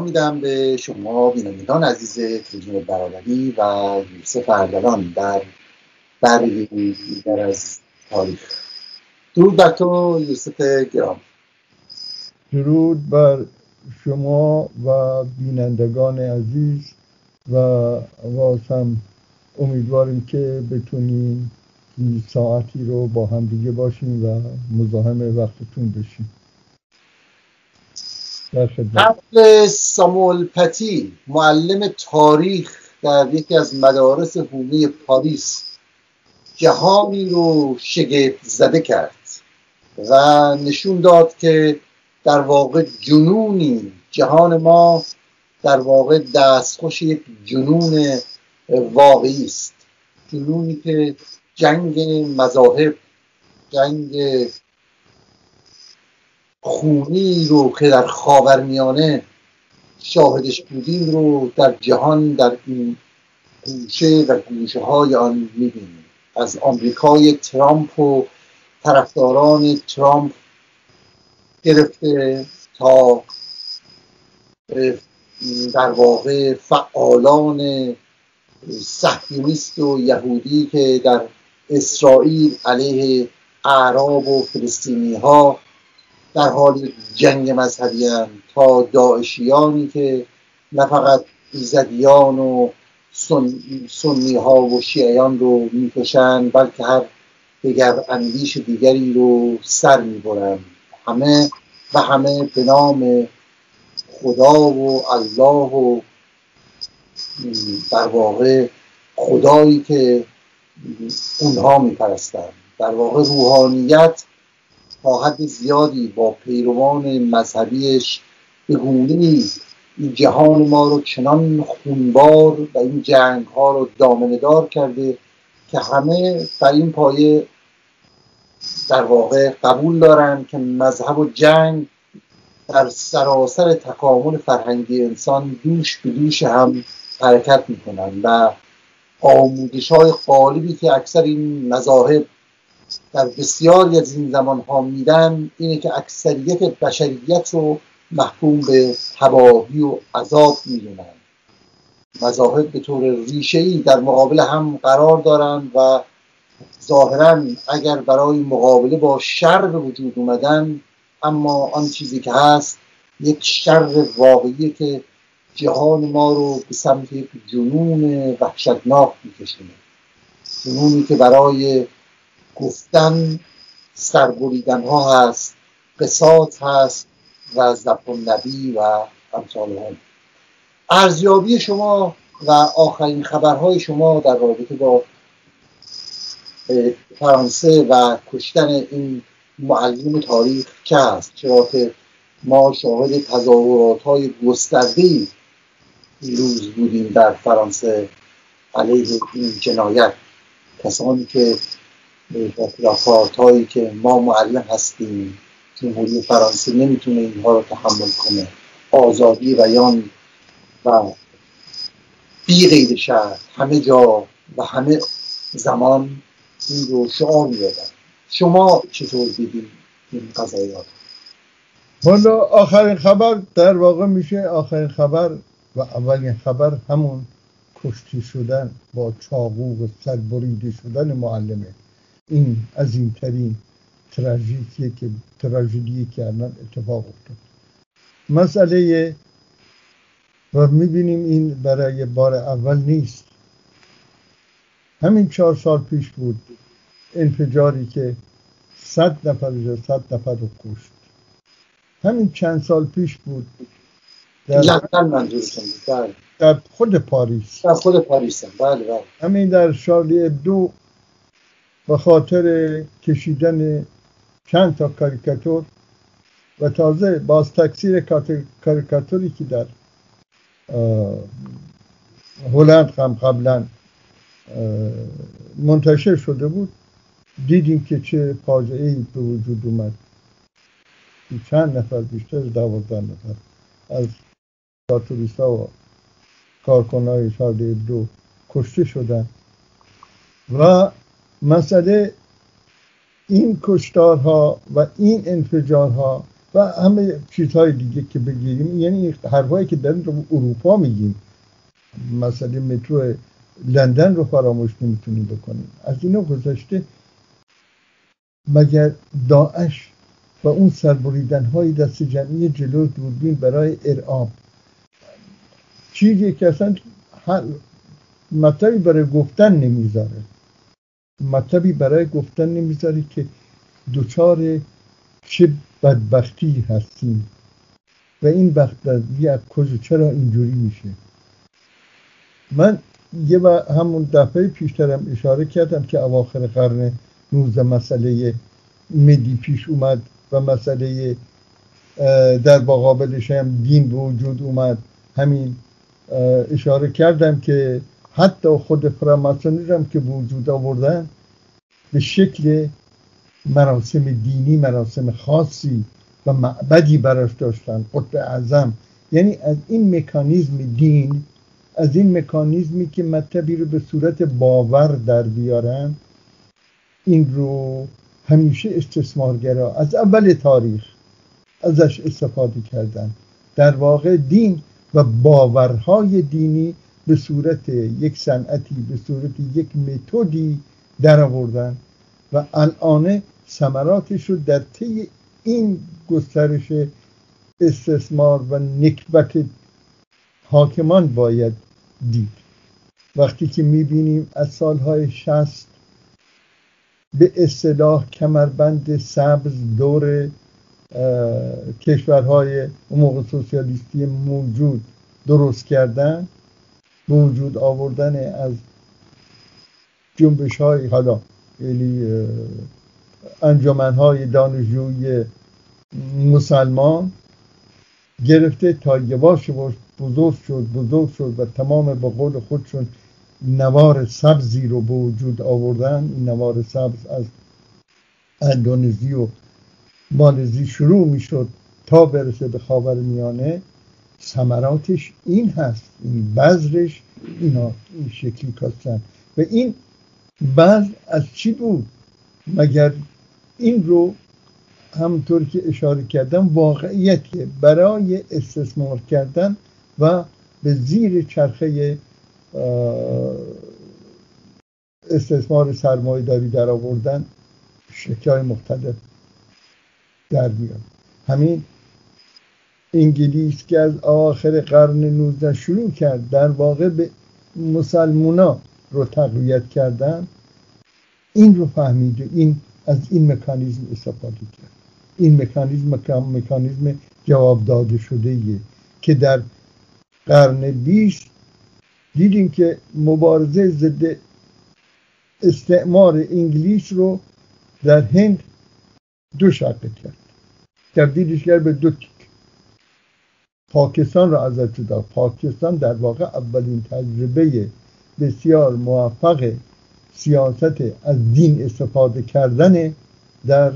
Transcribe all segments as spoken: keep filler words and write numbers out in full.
میدم به شما بینندگان عزیز تلویزیون برادری و یوسف اردلان در برنامه دیگر از تاریخ. درود بر تو یوسف گرام. درود بر شما و بینندگان عزیز و باز هم امیدواریم که بتونیم این ساعتی رو با هم دیگه باشیم و مزاحم وقتتون بشیم. قبل ساموئل پتی معلم تاریخ در یکی از مدارس حومه پاریس جهانی رو شگفت زده کرد و نشون داد که در واقع جنونی جهان ما در واقع دستخوش یک جنون واقعی است، جنونی که جنگ مذاهب، جنگ خونی رو که در خاورمیانه شاهدش بودیم رو در جهان در این گوشه و گوشه های آن میبینیم. از آمریکای ترامپ و طرفداران ترامپ گرفته تا در واقع فعالان صهیونیست و یهودی که در اسرائیل علیه اعراب و فلسطینی ها در حال جنگ مذهبی هستند، تا داعشیانی که نه فقط ایزدیان و سنی ها و شیعیان رو میکشند بلکه هر دیگر اندیش دیگری رو سر میبرند. همه و همه به نام خدا و الله و در واقع خدایی که اونها میپرستند. در واقع روحانیت تا حد زیادی با پیروان مذهبیش به گونه‌ای این جهان ما رو چنان خونبار و این جنگ ها رو دامنه‌دار کرده که همه بر این پایه در واقع قبول دارن که مذهب و جنگ در سراسر تکامل فرهنگی انسان دوش به دوش هم حرکت میکنن و آموزش های غالبی که اکثر این مذاهب در بسیاری از این زمان ها میدن اینه که اکثریت بشریت رو محکوم به تباهی و عذاب میدونن. مذاهب به طور ریشه‌ای در مقابل هم قرار دارن و ظاهراً اگر برای مقابله با شر به وجود اومدن، اما آن چیزی که هست یک شر واقعی که جهان ما رو به سمت یک جنون وحشتناک میکشونه، جنونی که برای گفتن سربریدن ها هست، قصاص هست و ذبح النبی و امثال هم. ارزیابی شما و آخرین خبرهای شما در رابطه با فرانسه و کشتن این معلم تاریخ چه هست؟ چرا که ما شاهد تظاهرات های گسترده‌ای روز بودیم در فرانسه علیه این جنایت. کسانی که با پلاکارت هایی که ما معلم هستیم، جمهوری فرانسه نمیتونه اینها رو تحمل کنه، آزادی بیان و بی قید شرط همه جا و همه زمان این رو شعار میدادن. شما چطور دیدید این قضایات؟ والا آخرین خبر در واقع میشه آخرین خبر و اولین خبر همون کشته شدن با چاقو و سر بریده شدن معلمه. این عظیمترین تراژدیه که تراژدی که الان اتفاق افتاد. مسئله و میبینیم این برای بار اول نیست. همین چهار سال پیش بود انفجاری که صد نفر یا صد نفر رو کشت. همین چند سال پیش بود در لندن منظورتون بود؟ در خود پاریس. در خود پاریس هم. بله بله. همین در شارلی ابدو به خاطر کشیدن چند تا کاریکاتور و تازه باز تکثیر کاریکاتوری که در هلند هم قبلا منتشر شده بود، دیدیم که چه فاجعه‌ای به وجود اومد. چند نفر، بیشتر از دوازده نفر از کاتولیستا و کارکنای شارلی ابدو کشته شدن و مسئله این کشتارها و این انفجارها و همه چیزهای دیگه که بگیریم، یعنی حرفایی که در اروپا میگیم، مثلا مترو لندن رو فراموش نمیتونیم بکنیم. از اینا گذشته مگر داعش و اون سربریدن های دست جمعی جلو دوربین برای ارعاب چیزی که اصلا مطلبی برای گفتن نمیذاره، مطلبی برای گفتن نمیذاره که دوچار چه بدبختی هستیم و این بدبختی از کجا چرا اینجوری میشه. من یه و همون دفعه پیشترم اشاره کردم که اواخر قرن نوزدهم مسئله مدی پیش اومد و مسئله در مقابلش هم دین به وجود اومد. همین اشاره کردم که حتی خود فراماسونی هم که به وجود آوردن به شکل مراسم دینی، مراسم خاصی و معبدی براش داشتن، قطب اعظم. یعنی از این مکانیزم دین، از این مکانیزمی که مطلبی رو به صورت باور در بیارن، این رو همیشه استثمارگرا از اول تاریخ ازش استفاده کردن. در واقع دین و باورهای دینی به صورت یک صنعتی، به صورت یک متدی در آوردن و الان ثمراتش رو در طی این گسترش استثمار و نکبت حاکمان باید دید. وقتی که میبینیم از سالهای شصت به اصطلاح کمربند سبز دور کشورهای موقع سوسیالیستی موجود درست کردن، به وجود آوردن از جنبش های حالا یعنی انجمن های دانشجویی مسلمان گرفته تا یواش یواش بزرگ شد بزرگ شد و تمام به قول خودشون نوار سبزی رو به وجود آوردن. این نوار سبز از اندونزی و مالزی شروع می شد تا برسه به خاورمیانه. ثمراتش این هست، این بذرش اینا این شکلی کاستن. و این بذر از چی بود؟ مگر این رو همونطور که اشاره کردم واقعیتیه برای استثمار کردن و به زیر چرخه استثمار سرمایه داری در آوردن شکل‌های مختلف در میاد. همین انگلیس که از آخر قرن نوزدهم شروع کرد در واقع به مسلمونا رو تقویت کردن، این رو فهمید و این از این مکانیزم استفاده کرد. این مکانیزم مکانیزم جواب داده شده ایه که در قرن بیست دیدیم که مبارزه ضد استعمار انگلیس رو در هند دو شقه کرد، تبدیلش کرد به دو تیک. پاکستان رو ازش جدا. پاکستان در واقع اولین تجربه بسیار موفق سیاست از دین استفاده کردن در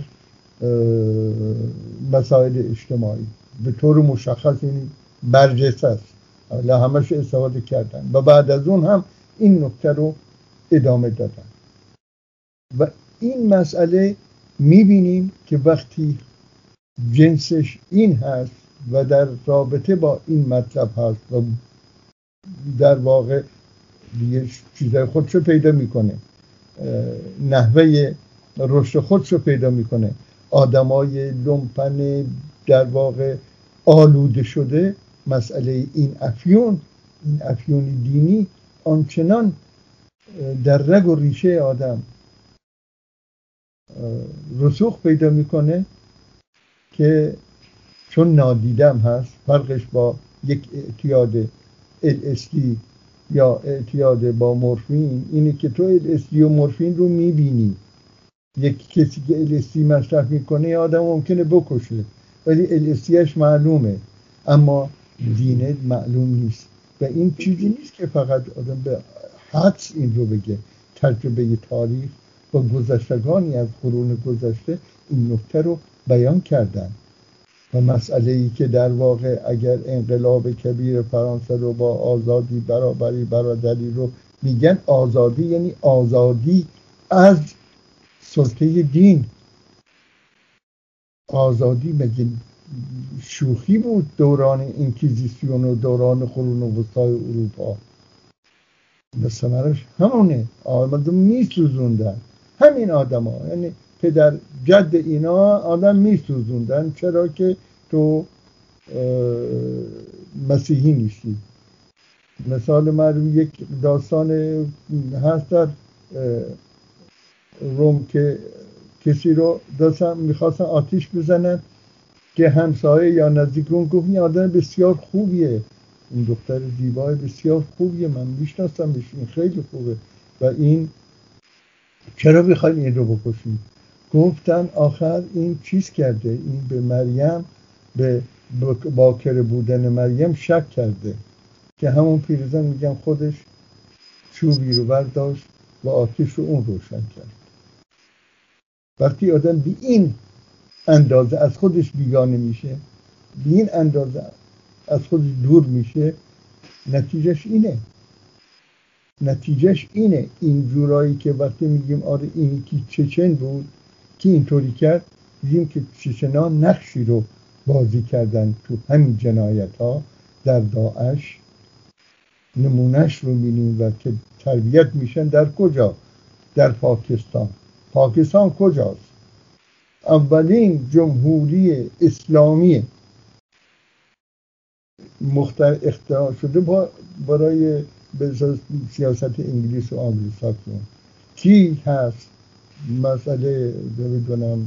مسائل اجتماعی به طور مشخص این برجسته است. اولا همش استفاده کردن و بعد از اون هم این نکته رو ادامه دادن. و این مسئله میبینیم که وقتی جنسش این هست و در رابطه با این مطلب هست و در واقع دیگه چیزای خودشو پیدا میکنه، نحوه رشد خودشو پیدا میکنه، آدمای لومپن در واقع آلوده شده. مسئله این افیون، این افیون دینی آنچنان در رگ و ریشه آدم رسوخ پیدا میکنه که چون نادیدم هست. فرقش با یک اعتیاد ال اس دی یا اعتیاد با مورفین اینه که تو ال اس دی و مورفین رو میبینی. یک کسی که ال اس دی مصرف میکنه آدم ممکنه بکشه ولی ال اس دیش معلومه، اما دینه معلوم نیست. و این چیزی نیست که فقط آدم به حدس این رو بگه. تجربه تاریخ و گذشتگانی از قرون گذشته این نکته رو بیان کردن. و مسئله ای که در واقع اگر انقلاب کبیر فرانسه رو با آزادی، برابری، برادری رو میگن، آزادی یعنی آزادی از سلطه دین. آزادی مگه شوخی بود دوران اینکیزیسیون و دوران قرون وسطای اروپا. به ثمرش همونه، آدم میسوزوندن همین آدم ها، یعنی پدر جد اینا آدم میسوزوندن. چرا که تو مسیحی نیستی. مثال من یک داستان هست در روم که کسی رو داشتن میخواستن آتیش بزنن که همسایه یا نزدیک اون گفت این آدم بسیار خوبیه، این دختر زیبای بسیار خوبیه، من میشناسمش، این خیلی خوبه و این چرا بخوایم این رو بکشیم؟ گفتن آخر این چیز کرده، این به مریم، به باکره بودن مریم شک کرده، که همون پیرزن میگم خودش چوبی رو برداشت و آتیش رو اون روشن کرد. وقتی آدم به این اندازه از خودش بیگانه میشه، به این اندازه از خودش دور میشه، نتیجهش اینه نتیجهش اینه این جورایی که وقتی میگیم آره این کی چچن بود که اینطوری کرد، میگیم که چچنا نقشی رو بازی کردن تو همین جنایت ها در داعش. نمونهش رو میبینیم و که تربیت میشن در کجا؟ در پاکستان. پاکستان کجاست؟ اولین جمهوری اسلامی مختار اختراع شده با برای سیاست انگلیس و آنگلوساکسون. کی هست؟ مسئله بگم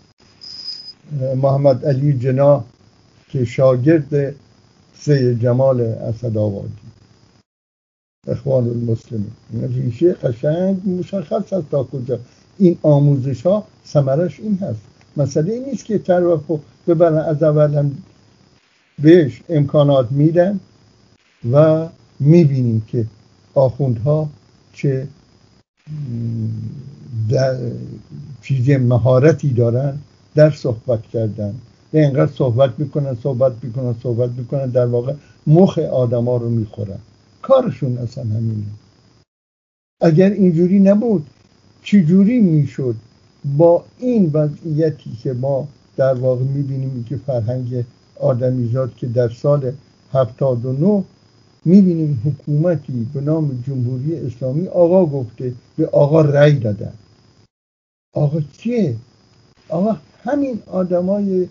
محمد علی جناح که شاگرد سید جمال اسدآبادی، اخوان المسلمین. ریشه قشنگ مشخص هست تا کجا این آموزش ها ثمرش این هست. مسئله این نیست که طرف ببرن، از اول هم بهش امکانات میدن و میبینیم که آخوندها چه چیز مهارتی دارن در صحبت کردن و اینقدر صحبت میکنن صحبت میکنن صحبت میکنن در واقع مخ آدم ها رو میخورن. کارشون اصلا همینه. اگر اینجوری نبود چی جوری میشد با این وضعیتی که ما در واقع میبینیم که فرهنگ آدمیزاد که در سال هفتاد و نه میبینیم حکومتی به نام جمهوری اسلامی آقا گفته به آقا رأی دادن. آقا کیه؟ آقا همین آدمای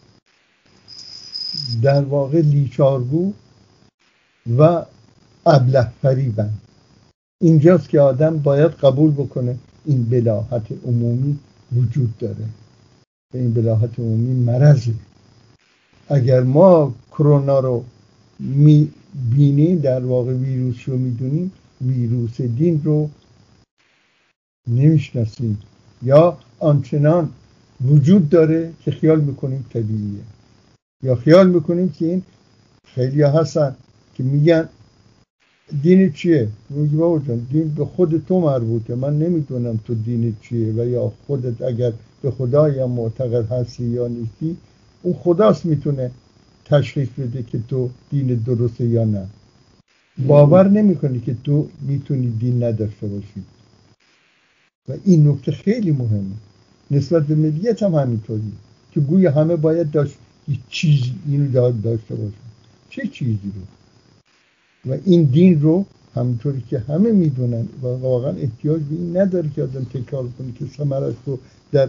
در واقع لیچارگو و ابله فریبن. اینجاست که آدم باید قبول بکنه این بلاهت عمومی وجود داره و این بلاهت عمومی مرضه. اگر ما کرونا رو میبینیم، در واقع ویروس رو میدونیم، ویروس دین رو نمیشناسیم یا آنچنان وجود داره که خیال میکنیم طبیعیه، یا خیال میکنیم که این خیلی هستن که میگن دین چیه؟ میگه بابا جان دین به خود تو مربوطه، من نمیدونم تو دین چیه، و یا خودت اگر به خدا یا معتقد هستی یا نیستی، اون خداست میتونه تشخیص بده که تو دین درسته یا نه. باور نمیکنی که تو میتونی دین نداشته باشی و این نکته خیلی مهمه. نسبت به ملیت هم همینطوری که گویا همه باید داشت یه چیزی اینو داشته باشن. چه چیزی رو؟ و این دین رو همونطوری که همه میدونن و واقعا احتیاج به این نداره که آدم تکرار کنه که ثمرش رو در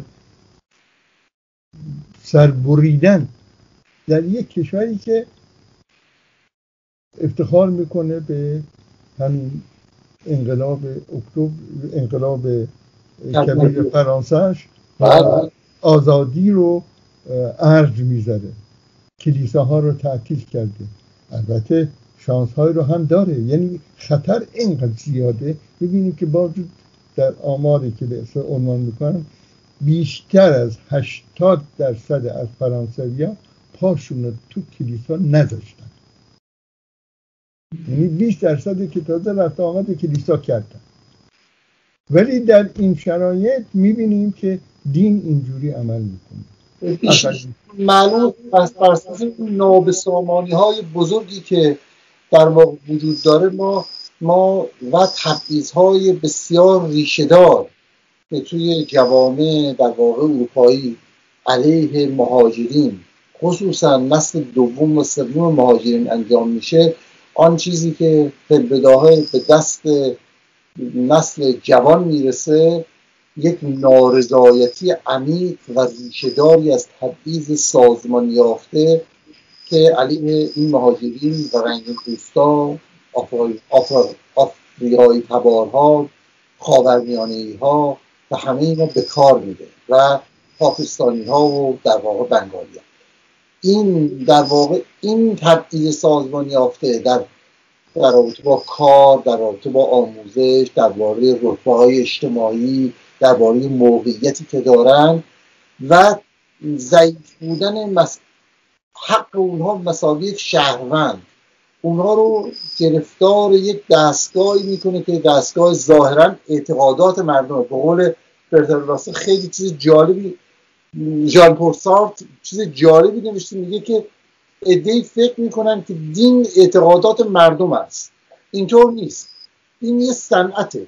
سربریدن در یک کشوری که افتخار میکنه به همین انقلاب اکتبر، انقلاب کبیر فرانسهش و آزادی رو ارج میذاره، کلیساها رو تعطیل کرده. البته شانس های رو هم داره، یعنی خطر اینقدر زیاده. ببینیم که باوجود در آماری که به اصلا عنوان میکنن بیشتر از هشتاد درصد از فرانسوی‌ها پاشون رو تو کلیسا نذاشتن، یعنی بیست درصد که تازه رفت آمد کلیسا کردن. ولی در این شرایط میبینیم که دین اینجوری عمل میکنه. معلوم است بر اساس نابسامانی های بزرگی که در واقع وجود داره ما ما و تبعیض‌های بسیار ریشه‌دار که توی جوامع در واقع اروپایی علیه مهاجرین، خصوصا نسل دوم و سوم مهاجرین انجام میشه، آن چیزی که فی‌البداهه به دست نسل جوان میرسه یک نارضایتی عمیق و ریشه‌داری از تبعیض سازمان یافته که علیه این مهاجرین و رنگین پوستا، آفریقایی تبارها، خاورمیانه‌ای ها و همه اینا به کار میده و پاکستانی ها و در واقع بنگالی ها. این در واقع این تبعیض سازمان یافته در در رابطه با کار، در رابطه با آموزش، درباره رتبه‌های اجتماعی، درباره موقعیتی که دارن و ضعیف بودن مس... حق اونها مساوی یک شهروند، اونها رو گرفتار یک دستگاهی میکنه که دستگاه ظاهرا اعتقادات مردم. به قول برتر خیلی چیز جالبی ژان پل سارتر چیز جالبی نوشته، میگه که عده‌ای فکر میکنن که دین اعتقادات مردم است. اینطور نیست. دین یه صنعته،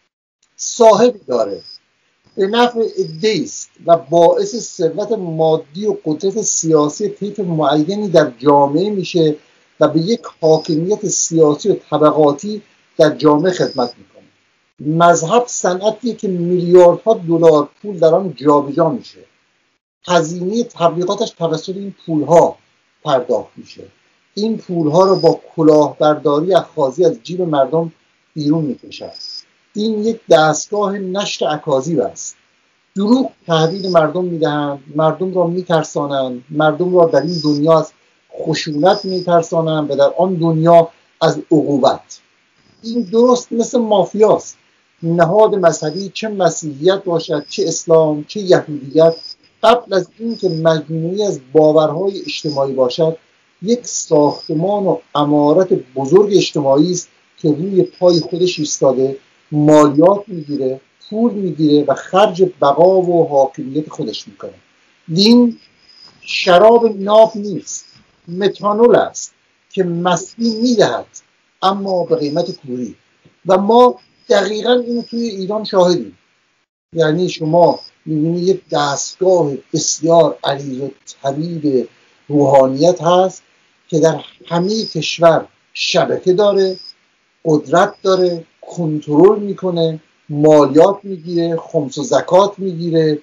صاحب داره، به نفع عده‌ای است و باعث ثروت مادی و قدرت سیاسی طیف معینی در جامعه میشه و به یک حاکمیت سیاسی و طبقاتی در جامعه خدمت میکنه. مذهب صنعتیه که میلیاردها دلار پول در آن جابجا میشه. هزینه تبلیغاتش توسط این پولها پرداخت میشه. این پولها رو با کلاهبرداری اخاذی از جیب مردم بیرون میکشند. این یک دستگاه نشر اکاذیب است. دروغ تحویل مردم میدهند، مردم را میترسانند، مردم را در این دنیا از خشونت میترسانند و در آن دنیا از عقوبت. این درست مثل مافیاست. نهاد مذهبی، چه مسیحیت باشد، چه اسلام، چه یهودیت، قبل از اینکه مجموعی از باورهای اجتماعی باشد، یک ساختمان و عمارت بزرگ اجتماعی است که روی پای خودش ایستاده، مالیات میگیره، پول میگیره و خرج بقا و حاکمیت خودش میکنه. دین شراب ناب نیست، متانول است که مستی میدهد اما به قیمت کوری. و ما دقیقا اینو توی ایران شاهدیم. یعنی شما میبینید یک دستگاه بسیار عریض و طویل روحانیت هست که در همه کشور شبکه داره، قدرت داره، کنترل میکنه، مالیات میگیره، خمس و زکات میگیره،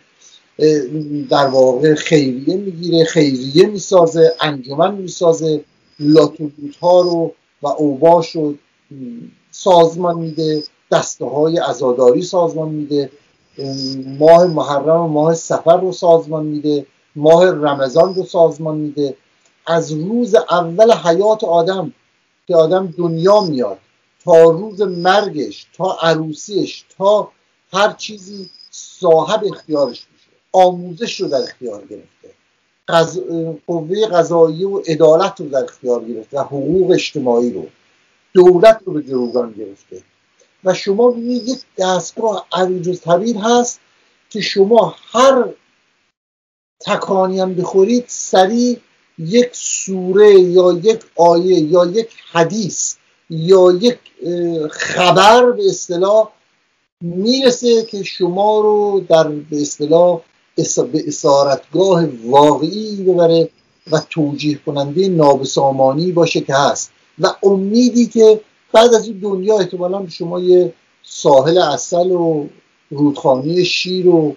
در واقع خیریه میگیره، خیریه میسازه، انجمن میسازه، لاتوبوت ها رو و اوباش رو سازمان میده، دسته های عزاداری سازمان میده، ماه محرم و ماه صفر رو سازمان میده، ماه رمضان رو سازمان میده. از روز اول حیات آدم که آدم دنیا میاد تا روز مرگش، تا عروسیش، تا هر چیزی صاحب اختیارش میشه. آموزش رو در اختیار گرفته، قض... قوه قضاییه و عدالت رو در اختیار گرفته و حقوق اجتماعی رو، دولت رو به گروگان گرفته. و شما ببینید یک دستگاه عریض و طویل هست که شما هر تکانی هم بخورید سریع یک سوره یا یک آیه یا یک حدیث یا یک خبر به اصطلاح میرسه که شما رو در به اصطلاح به اسارتگاه واقعی ببره و توجیه کننده نابسامانی باشه که هست و امیدی که بعد از این دنیا احتمالاً به شما یه ساحل عسل و رودخانه شیر و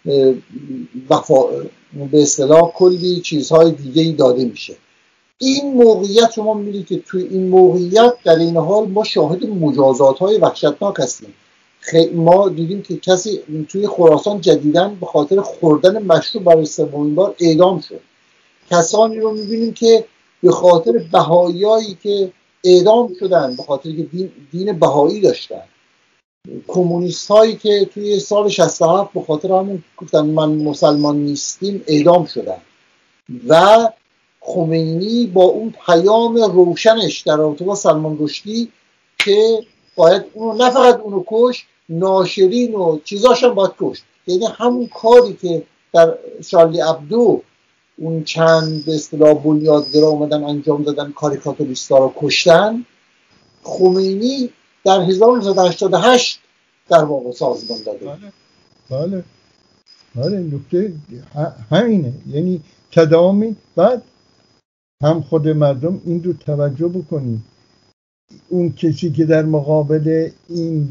وفا... به اصطلاح کلی چیزهای دیگه ای داده میشه. این موقعیت شما میبینید که توی این موقعیت در این حال ما شاهد مجازات های وحشتناک هستیم. ما دیدیم که کسی توی خراسان جدیداً به خاطر خوردن مشروب برای سومین بار اعدام شد. کسانی رو میبینیم که به خاطر بهاییایی که اعدام شدن به خاطر که دین, دین بهایی داشتن، کمونیست هایی که توی سال شصت و هفت به خاطر همون گفتن من مسلمان نیستیم اعدام شدن. و خمینی با اون پیام روشنش در رابطه با سلمان رشدی که باید اونو نه فقط اونو کش، ناشرین و چیزاش هم باید کشت، یعنی همون کاری که در شارلی ابدو اون چند به اصطلاح بنیادگرا اومدن انجام دادن، کاریکاتوریستا رو کشتن، خمینی در هزار و نهصد و هشتاد و هشت در واقع سازمان داده. بله بله بله نکته همینه. یعنی تداوم. بعد هم خود مردم این رو توجه بکنید، اون کسی که در مقابل این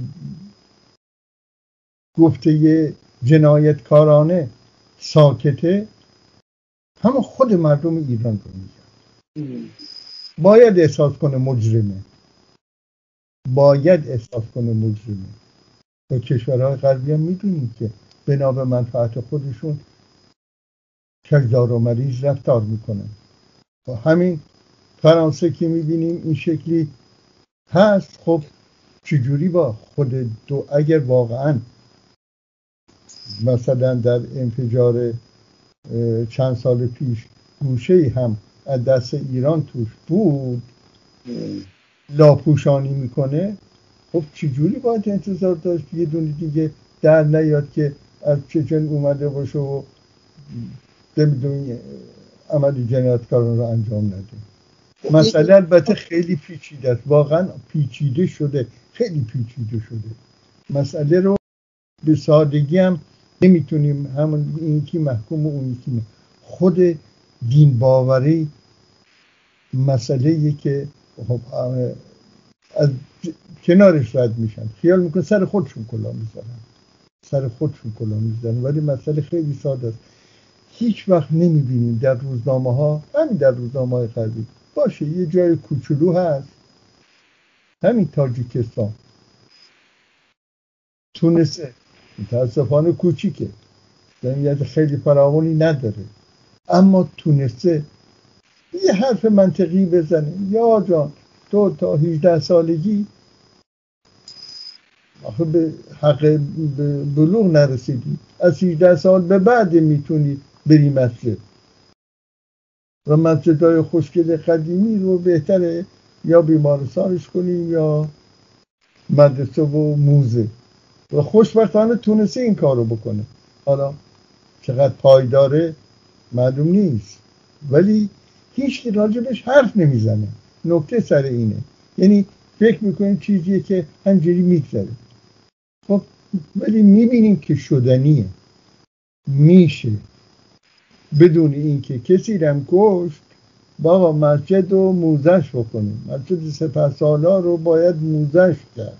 گفته جنایتکارانه ساکته، هم خود مردم ایران رو میگن. باید احساس کنه مجرمه، باید احساس کنه مجرمه. و کشورهای غربی هم میدونید که بنا به منفعت خودشون کجدار و مریض رفتار میکنن. و همین فرانسه که میبینیم این شکلی هست. خب چجوری با خود دو اگر واقعا مثلا در انفجار چند سال پیش گوشه‌ای هم از دست ایران توش بود لاپوشانی میکنه، خب چجوری باید انتظار داشت یه دونه دیگه در نیاد که از چچن اومده باشه و نمیدونی عمل جنایتکاران رو انجام نده. مسئله البته خیلی پیچیده است، واقعا پیچیده شده، خیلی پیچیده شده. مسئله رو به سادگی هم نمیتونیم همون این کی محکوم و اون کی. خود دین باوری مسئله یه که خب از کنارش رد میشن، خیال میکن سر خودشون کلا میزنن، سر خودشون کلا میزنن. ولی مسئله خیلی ساده است. هیچ وقت نمیبینیم در روزنامه ها، همین در روزنامه های غربی باشه یه جای کوچولو هست، همین تاجیکستان، تونسه، متاسفانه کوچیکه، جمعیت خیلی فراوانی نداره، اما تونسته یه حرف منطقی بزنه. یا جان تو تا هجده سالگی آخه به حق بلوغ نرسیدی، از هجده سال به بعد میتونی بری مسجد و مسجدهای خوشگل قدیمی رو بهتره یا بیمارستانش کنیم یا مدرسه و موزه. و خوشبختانه تونسته این کار رو بکنه. حالا چقدر پایداره معلوم نیست، ولی هیچ کی راجبش حرف نمیزنه. نکته سر اینه، یعنی فکر میکنیم چیزیه که همجوری میگذره. خب ولی میبینیم که شدنیه، میشه بدون اینکه کسی رم کشت. بابا مسجد رو موزش بکنیم، مسجد سپهسالار رو باید موزش کرد.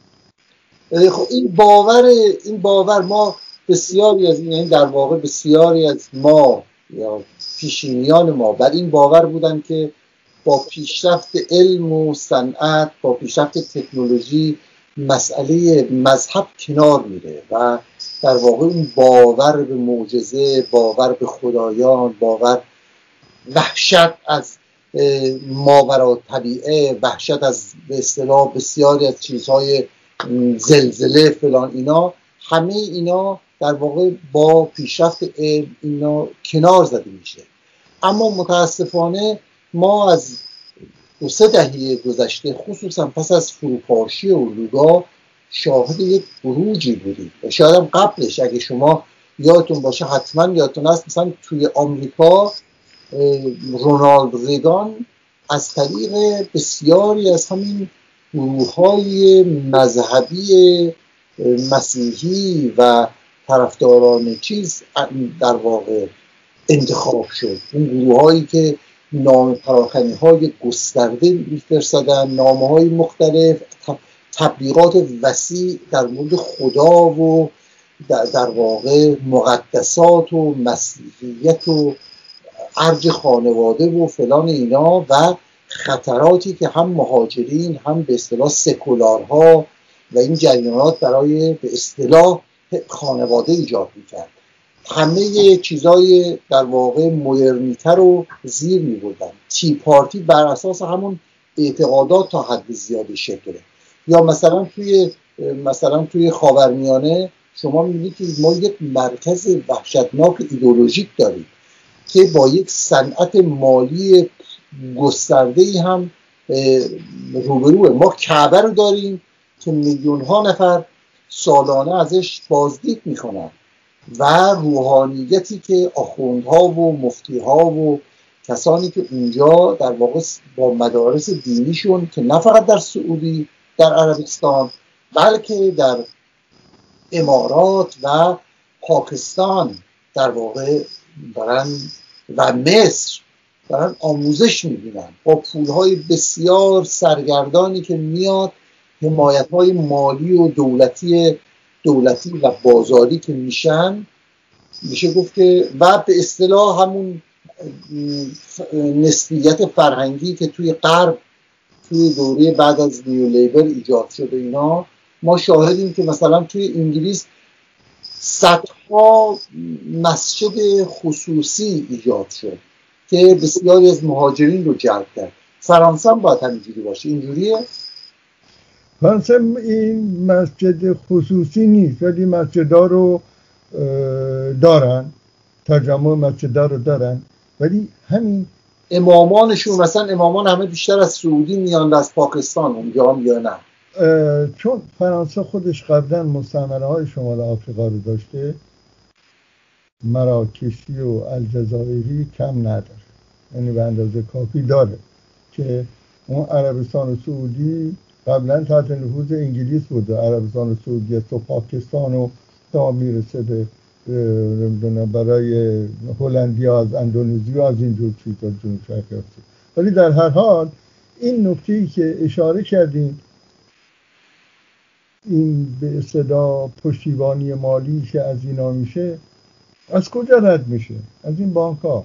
خب این باور این باور ما بسیاری از این، یعنی در واقع بسیاری از ما یا پیشینیان ما بر این باور بودن که با پیشرفت علم و صنعت، با پیشرفت تکنولوژی، مسئله مذهب کنار میره و در واقع اون باور به معجزه، باور به خدایان، باور وحشت از ماوراء طبیعه، وحشت از به اصطلاح بسیاری از چیزهای زلزله فلان، اینا همه اینا در واقع با پیشرفت علم اینا کنار زده میشه. اما متاسفانه ما از دو سه دهه گذشته خصوصا پس از فروپاشی اردوگاه شاهد یک بروجی بودیم. شاید هم قبلش اگه شما یادتون باشه، حتما یادتون هست، مثلا توی آمریکا رونالد ریگان از طریق بسیاری از همین گروه‌های مذهبی مسیحی و طرفداران چیز در واقع انتخاب شد. اون گروه‌هایی که نام پراکنی‌های گسترده می‌فرستادن، نامه‌های مختلف، تبلیغات وسیع در مورد خدا و در واقع مقدسات و مسیحیت و ارج خانواده و فلان اینا و خطراتی که هم مهاجرین هم به اصطلاح سکولارها و این جریانات برای به اصطلاح خانواده ایجاد می‌کرد. همه چیزای در واقع مدرنیته رو زیر می‌بردن. تی پارتی بر اساس همون اعتقادات تا حد زیادی شکل گرفت. یا مثلا توی مثلا توی خاورمیانه شما می‌بینید که ما یک مرکز وحشتناک ایدئولوژیک داریم که با یک صنعت مالی گسترده‌ای هم روبروه. ما کعبه رو داریم که میلیون‌ها نفر سالانه ازش بازدید می‌کنن و روحانیتی که آخوندها و مفتی‌ها و کسانی که اونجا در واقع با مدارس دینیشون که نه فقط در سعودی، در عربستان، بلکه در امارات و پاکستان در واقع دارن و مصر دارن آموزش میبینن با پولهای بسیار سرگردانی که میاد، حمایت‌های مالی و دولتی دولتی و بازاری که میشن، میشه گفت که و به اصطلاح همون نسبیت فرهنگی که توی غرب توی دوره بعد از نیو لیبر ایجاد شده، اینا ما شاهدیم که مثلا توی انگلیس صدها مسجد خصوصی ایجاد شد که بسیاری از مهاجرین رو جلب کرد. فرانسه هم باید همینجوری باشه. اینجوریه؟ فرانسه این مسجد خصوصی نیست، ولی مسجدها رو دارن، تجمع مسجدها رو دارن، ولی همین امامانشون مثلا امامان همه بیشتر از سعودی میان و از پاکستان اونجا هم یا نه؟ چون فرانسه خودش قبلا مستعمره های شمال آفریقا رو داشته، مراکشی و الجزایری کم نداره، یعنی به اندازه کافی داره که اون عربستان و سعودی قبلا تحت نفوذ انگلیس بوده، عربستان و سعودی تو پاکستان و تا میرسه به برای هلندیا از اندونزی و از اینجور چیزا جنوب شرق آسیا. ولی در هر حال این نکته‌ای که اشاره کردیم، این به اصطلاح پشتیبانی مالی که از اینا میشه، از کجا رد میشه؟ از این بانک ها.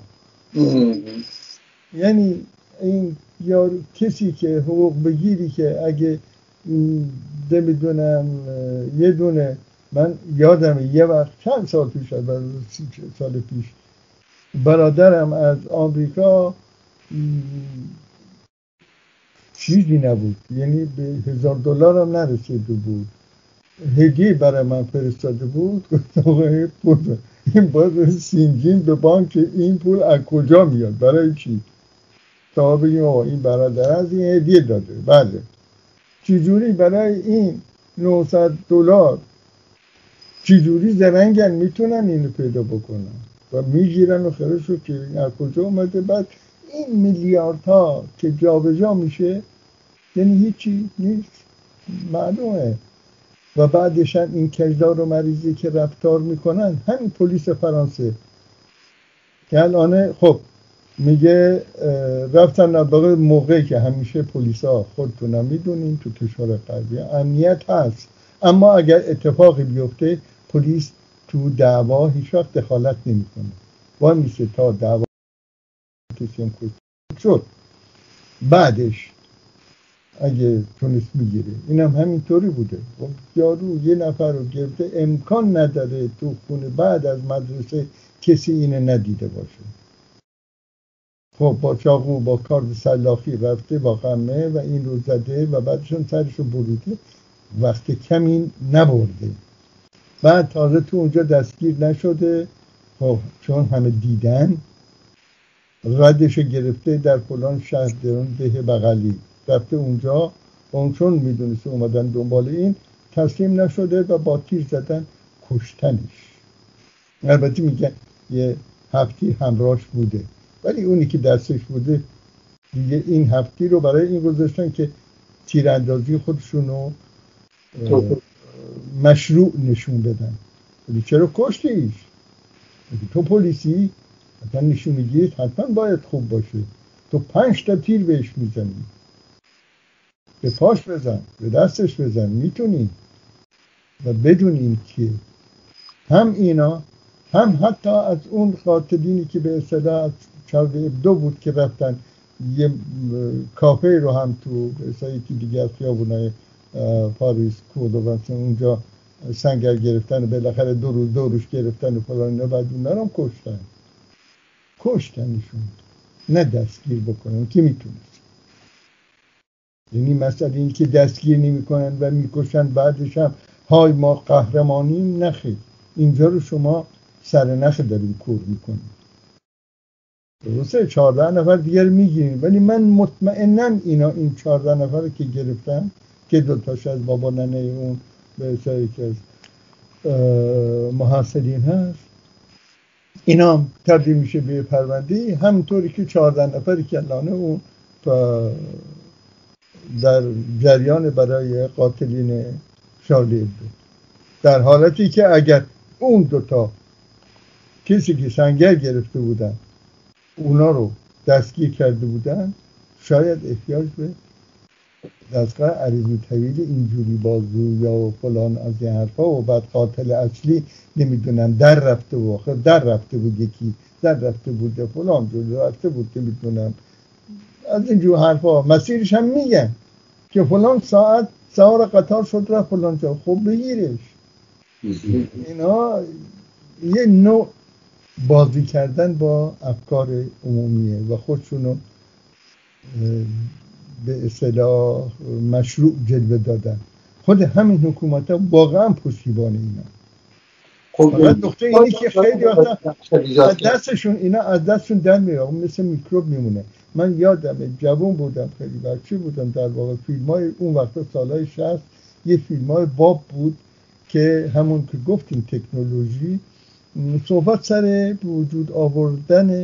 یعنی این یا کسی که حقوق بگیری که اگه نمیدونم یه دونه، من یادم یه وقت چند سال پیش، از سی سال پیش، برادرم از آمریکا چیزی نبود، یعنی به هزار دلار هم نرسیده بود، هدیه برای من فرستاده بود. گفتم این پول این باید سینجیم به بانک، این پول از کجا میاد، برای چی؟ تا بگیم آقا این برادر از این هدیه داده. بله، چجوری برای این نهصد دلار چجوری زرنگن میتونن اینو پیدا بکنن و میگیرن و خیرش رو که از کجا اومده. بعد این میلیاردها که جابجا میشه، یعنی هیچی نیست، معلومه. و بعدش هم این کجدار و مریضی که رفتار میکنن، همین پلیس فرانسه که الان خب میگه رفتن نباقه، موقعی که همیشه پلیس ها خودتون میدونین تو کشور غربی امنیت هست، اما اگر اتفاقی بیفته پلیس تو دعوا هیچ وقت دخالت نمیکنه، وای میسه تا دعوا کسی هم کشته شد، بعدش اگه تونست میگیره. اینم همینطوری بوده. یارو یه نفر رو گرفته، امکان نداره تو خونه بعد از مدرسه کسی اینو ندیده باشه. خب با چاقو با کارد سلاخی رفته با قمه و این رو زده و بعدشون سرش رو بریده، وقت کمی نبرده. بعد تازه تو اونجا دستگیر نشده، خب چون همه دیدن، ردش گرفته در فلان شهر درون ده بغلی رفته اونجا، اون چون میدونست اومدن دنبال این، تسلیم نشده و با تیر زدن کشتنش. البته میگن یه هفتی همراهش بوده، ولی اونی که دستش بوده دیگه این هفتی رو برای این گذاشتن که تیراندازی خودشونو مشروع نشون بدن. ولی چرا کشتیش؟ تو پلیسی حتما نشونگیت حتما باید خوب باشه. تو پنج تا تیر بهش میزنی، به پاش بزن، به دستش بزن، میتونی. و بدونین که هم اینا، هم حتی از اون قاتلینی که به اصطلاح از چارلی ابدو بود که رفتن یه کافه رو هم تو به اصطلاح یکی دیگه از خیابونای پاریس کوردوانسن اونجا سنگر گرفتن و بالاخره دو روز دو روز گرفتن و فلان اینا، بعد اونا رو هم کشتن کشتنشون، نه دستگیر بکنن که میتونست. یعنی مثلا این که دستگیر نمی کنن و میکشن بعدش هم های ما قهرمانیم، نخیر. اینجا رو شما سر نخ داریم کور میکنیم. درسته چهارده نفر دیگر میگیریم، ولی من مطمئنم اینا این چهارده نفر که گرفتن که دوتاش از بابا ننه اون به اصطلاح که از محصلین هست، اینا هم تبدیل میشه به پرونده، همونطوری که چهارده نفری که الان اون در جریان برای قاتلین شارلی ابدو، در حالتی که اگر اون دوتا کسی که سنگر گرفته بودن اونا رو دستگیر کرده بودن، شاید احتیاج به دستگاه عریض و طویل اینجوری بازو یا فلان از این حرفا و بعد قاتل اصلی نمیدونم در رفته و آخر در رفته بود، یکی در رفته بود فلان جلو رفته بود نمیدونم از اینجور حرفا. مسیرش هم میگن که فلان ساعت سوار قطار شد رفت فلان جا، خب بگیرش. اینا یه نوع بازی کردن با افکار عمومیه و خودشونو به اصطلاح مشروع جلوه دادن. خود همین حکومت ها واقعا پشتیبان اینا. فقط نقطه اینه که خیلی وقتا از دستشون اینا از دستشون در میره، مثل میکروب میمونه. من یادمه جوان بودم، خیلی بچه بودم، در واقع فیلم های اون وقتا سالهای شصت یه فیلم های باب بود که همون که گفتیم تکنولوژی صحبت سر وجود آوردن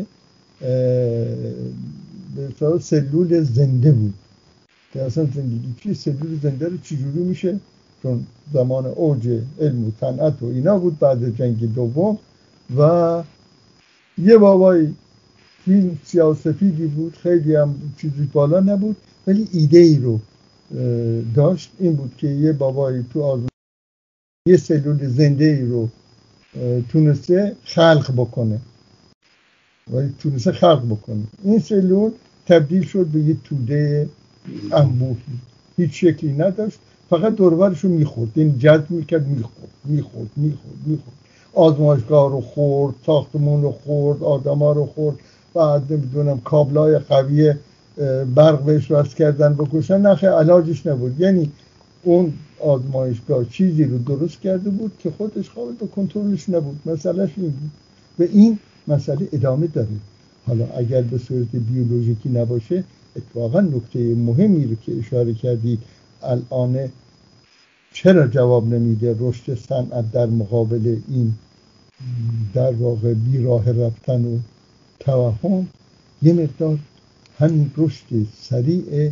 به اصطلاح سلول زنده بود که اصلا زندگی چی، سلول زنده رو چجوری میشه، چون زمان اوج علم و صنعت و اینا بود بعد جنگ دوم و یه بابای فیلم سیاه‌وسفیدی بود، خیلی هم چیزی بالا نبود ولی ایده ای رو داشت. این بود که یه بابای تو آزمون یه سلول زنده ای رو تونسته خلق بکنه ولی تونسته خلق بکنه. این سلول تبدیل شد به یه توده انبوهی، هیچ شکلی نداشت، فقط دوربرش رو میخورد، این جذب میکرد، میخورد میخورد میخورد میخورد آزمایشگاه رو خورد، ساختمون رو خورد، آدما رو خورد، بعد نمیدونم کابلای قوی برق بهش وصل کردن بکشن، نخه علاجش نبود. یعنی اون آزمایشگاه چیزی رو درست کرده بود که خودش قابل به کنترلش نبود. مسئلهش این بود و این مسئله ادامه داره. حالا اگر به صورت بیولوژیکی نباشه، اتفاقا نکته مهمی رو که اشاره کردید الان چرا جواب نمیده رشد صنعت در مقابل این در واقع بی راه رفتن و توهم، یه مقدار همین رشد سریع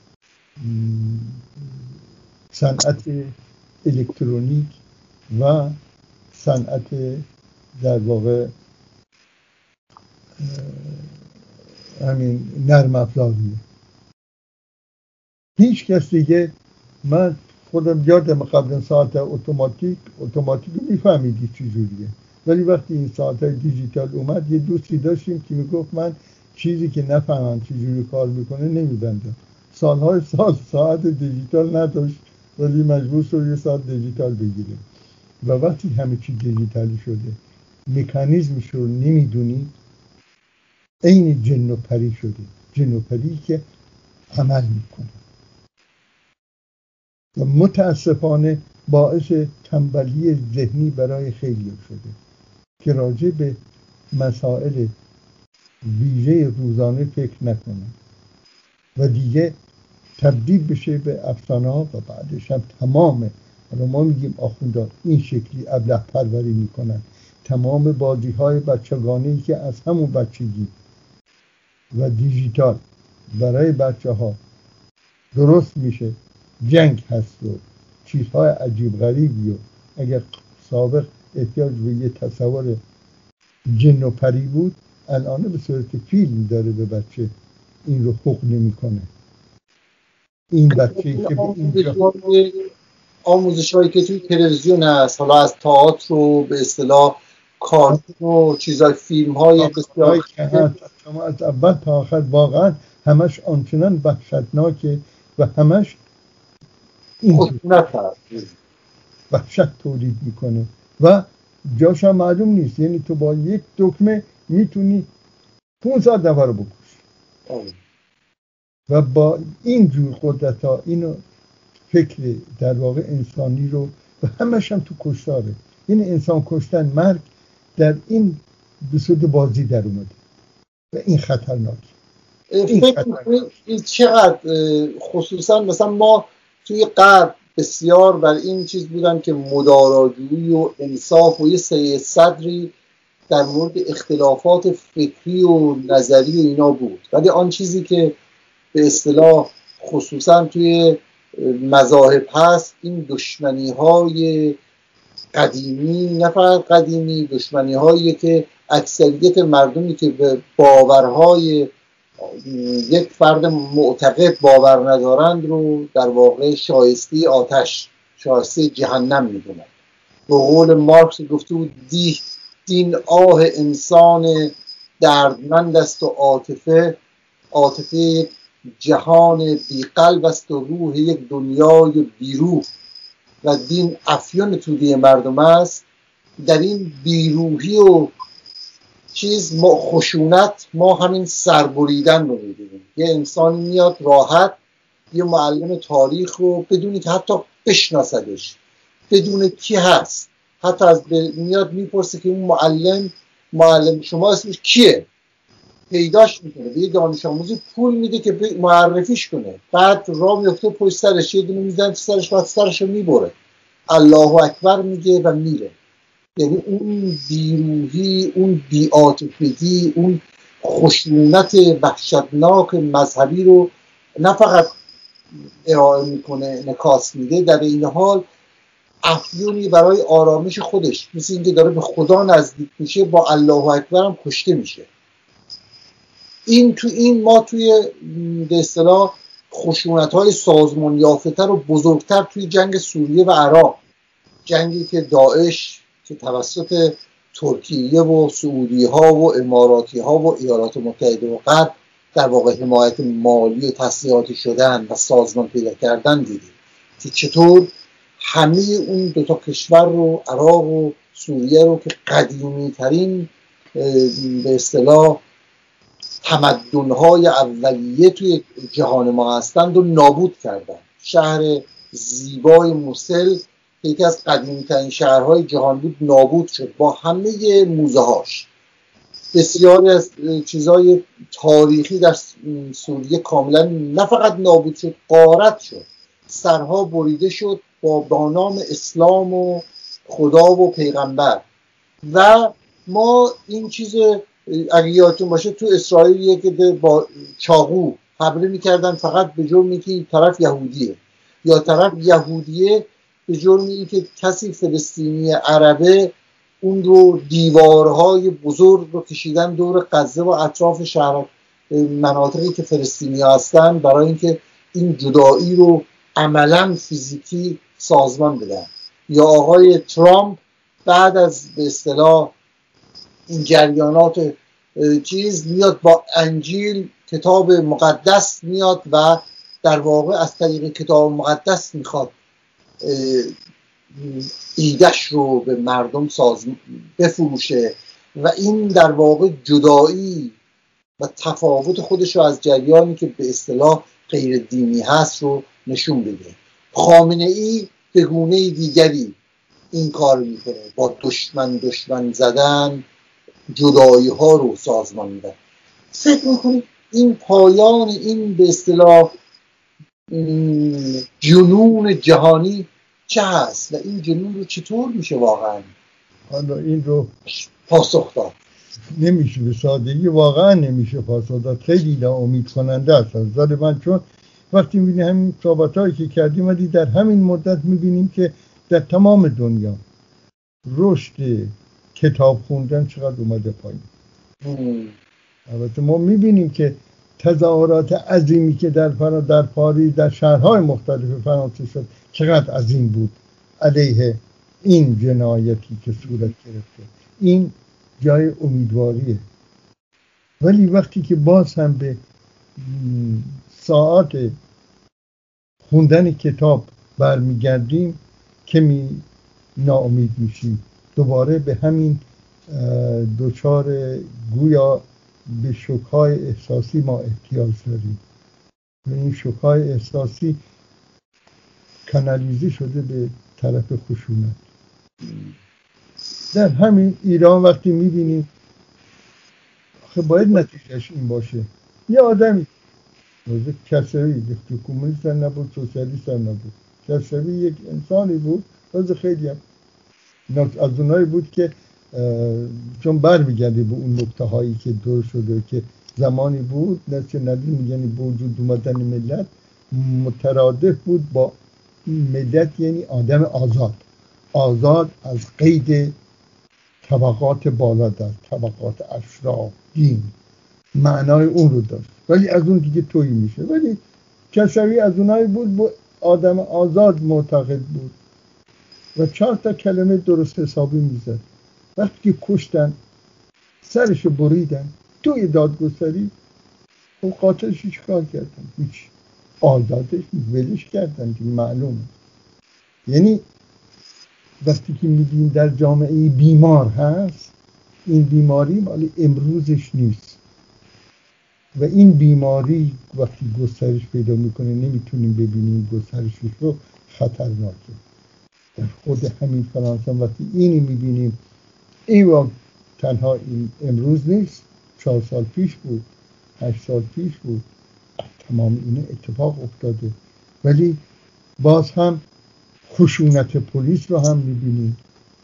صنعت الکترونیک و صنعت در واقع همین نرم افزاریه. هیچ کس دیگه، من خودم یادم قبلا ساعت اتوماتیک اتوماتیک میفهمیدی چی جوریه، ولی وقتی این ساعت دیجیتال اومد یه دوستی داشتیم که میگفت من چیزی که نفهمم چی جوری کار میکنه نمیبندم. سالهای سال ساعت دیجیتال نداشت ولی مجبور شد یه ساعت دیجیتال بگیره و وقتی همه چی دیجیتالی شده مکانیزمش رو نمیدونی، عین جن و پری شده. جن و پری که عمل میکنه و متاسفانه باعث تنبلی ذهنی برای خیلی شده که راجع به مسائل ویژه روزانه فکر نکنه و دیگه تبدیل بشه به افسانه ها و بعدش هم تمامه. حالا ما میگیم آخوندان این شکلی ابله پروری میکنن، تمام بازی های بچگانه‌ای که از همون بچگی و دیجیتال برای بچه ها درست میشه، جنگ هست و چیزهای عجیب غریبی و اگر سابق احتیاج به یه تصور جن و پری بود الان به صورت فیلم داره به بچه این رو حق نمی کنه. این بچه‌ای که به اینجا آموزش هایی که توی تلویزیون هست، حالا از تئاتر و به اصطلاح کارتون و چیزای فیلم های بسیار که هست، شما از اول تا آخر واقعا همش آنچنان وحشتناکه و همش این وحشت تولید میکنه و جاش هم معلوم نیست. یعنی تو با یک دکمه میتونی پونصد نفر رو بکشی و با این جور قدرت ها اینو فکر در واقع انسانی رو و همش هم تو کشتاره. یعنی انسان کشتن، مرگ در این بسود بازی در اومده و این خطرناک. این این چقدر خصوصا مثلا ما توی غرب بسیار بر این چیز بودن که مداراجویی و انصاف و یه سری صدری در مورد اختلافات فکری و نظری و اینا بود، ولی آن چیزی که به اصطلاح خصوصا توی مذاهب هست این دشمنی های قدیمی، نه فقط قدیمی، دشمنی هایی که اکثریت مردمی که به باورهای یک فرد معتقد باور ندارند رو در واقع شایسته آتش، شایسته جهنم میدونند. به قول مارکس گفته بود دی دین آه انسان دردمند است و عاطفه عاطفه یک جهان بی قلب است و روح یک دنیای بیروح و دین افیون توده مردم است. در این بیروحی و چیز ما خشونت، ما همین سربریدن رو می‌بینیم. یه انسانی میاد راحت یه معلم تاریخ رو بدونی که حتی بشناسدش، بدون کی هست، حتی از میاد میپرسه که اون معلم معلم شما اسمش کیه، پیداش میکنه، به یه دانش آموزی پول میده که معرفیش کنه، بعد راه میفته پشت سرش یه دونه میزنه سرش، بعد سرش رو میبره، الله اکبر میگه و میره. یعنی اون بیروحی، اون بی‌عاطفگی، اون خشونت وحشتناک مذهبی رو نه فقط ارائه میکنه، نکاس میده، در این حال افیونی برای آرامش خودش، مثل اینکه داره به خدا نزدیک میشه، با الله اکبر هم کشته میشه. این تو این ما توی به اصطلاح خشونت‌های سازمان یافته‌تر و بزرگتر توی جنگ سوریه و عراق، جنگی که داعش که توسط ترکیه و سعودی ها و اماراتی ها و ایالات متحده و غرب در واقع حمایت مالی و تسلیحاتی شدن و سازمان پیدا کردن دیدیم که چطور همه اون دو تا کشور رو، عراق و سوریه رو که قدیمی ترین به اصطلاح تمدن‌های اولیه توی جهان ما هستند و نابود کردن. شهر زیبای موسل که یکی از قدیمی‌ترین شهرهای جهان بود نابود شد با همه موزه‌هاش. بسیاری از چیزهای تاریخی در سوریه کاملا نه فقط نابود شد، غارت شد، سرها بریده شد با با نام اسلام و خدا و پیغمبر. و ما این چیز اگه یادتون باشه تو اسرائیل که با چاقو حمله می‌کردن فقط به جرمی که طرف یهودیه، یا طرف یهودیه به جرم این که کسی فلسطینی عربه، اون رو دیوارهای بزرگ رو کشیدن دور غزه و اطراف شهر مناطقی که فلسطینی هستن برای اینکه این جدایی رو عملاً فیزیکی سازمان بدن. یا آقای ترامپ بعد از به اصطلاح این جریانات چیز میاد با انجیل کتاب مقدس میاد و در واقع از طریق کتاب مقدس میخواد ایدش رو به مردم ساز بفروشه و این در واقع جدایی و تفاوت خودش رو از جریانی که به اصطلاح غیر دینی هست رو نشون بده. خامنه ای به گونه دیگری این کار میکنه، با دشمن دشمن زدن جدایی ها رو سازمان میده. فکر میکنید این پایان این به اصطلاح جنون جهانی چه هست و این جنون رو چطور میشه واقعا حالا این رو پاسخ داد؟ نمیشه به سادگی، واقعا نمیشه پاسخ داد. خیلی ناامید کننده است از نظر من، چون وقتی میبینی همین صحبتایی که کردیم ولی در همین مدت میبینیم که در تمام دنیا رشد کتاب خوندن چقدر اومده پایین. البته ما میبینیم که تظاهرات عظیمی که در فرا در پاریس در شهرهای مختلف فرانسه شد چقدر عظیم بود علیه این جنایتی که صورت گرفته. این جای امیدواریه. ولی وقتی که باز هم به ساعت خوندن کتاب برمیگردیم کمی ناامید میشیم. دوباره به همین دوچار گویا به شوک‌های احساسی ما احتیاج داریم. این شوک‌های احساسی کانالیزه شده به طرف خشونت. در همین ایران وقتی میبینیم خب باید نتیجهش این باشه. یه آدمی روزه کسروی تو کمونیست هم نبود، سوسیالیست هم نبود، کسروی یک انسانی بود روزه خیلی هم از اونایی بود که چون بر میگرده به اون نکته هایی که دور شده که زمانی بود ناسیونالیسم میگن به وجود اومدن ملت مترادف بود با ملت، یعنی آدم آزاد، آزاد از قید طبقات بالاتر، طبقات اشراف، دین، معنای اون رو داشت، ولی از اون دیگه تویی میشه. ولی کسوی از اونایی بود با آدم آزاد معتقد بود و چهار تا کلمه درست حسابی میزد. وقتی که کشتن سرشو بریدن توی دادگستری، و قاتلش چیکار کردن؟ هیچ. آزادش ولش کردن که معلومه. یعنی وقتی که میگیم در جامعه بیمار هست، این بیماری مال امروزش نیست و این بیماری وقتی گسترش پیدا میکنه نمیتونیم ببینیم گسترشش رو خطرناکه. در خود همین فرانسه وقتی اینی میبینیم، این وقت تنها این امروز نیست، چهار سال پیش بود، هشت سال پیش بود، تمام این اتفاق افتاده. ولی باز هم خشونت پلیس رو هم میبینیم،